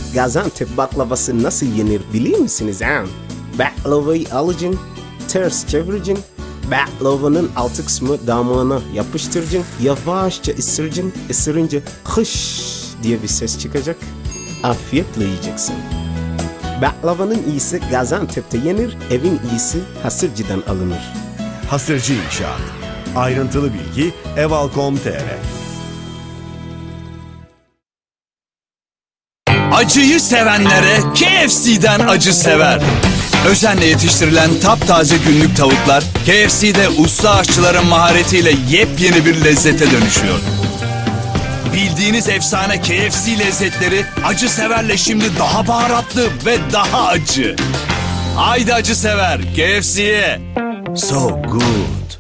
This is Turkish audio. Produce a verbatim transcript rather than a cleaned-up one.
Gaziantep baklavası nasıl yenir biliyor musunuz ha? Baklavayı alacaksın, ters çevireceksin. Baklavanın altı kısmı damağına yapıştıracaksın. Yavaşça ısıracaksın. Isırınca hış diye bir ses çıkacak. Afiyetle yiyeceksin. Baklavanın iyisi Gaziantep'te yenir, evin iyisi Hasırcı'dan alınır. Hasırcı İnşaat. Ayrıntılı bilgi eval nokta com nokta tr. Acıyı sevenlere K F C'den acı sever. Özenle yetiştirilen taptaze günlük tavuklar K F C'de usta aşçıların maharetiyle yepyeni bir lezzete dönüşüyor. Bildiğiniz efsane K F C lezzetleri acı severle şimdi daha baharatlı ve daha acı. Haydi acı sever K F C'ye. So good.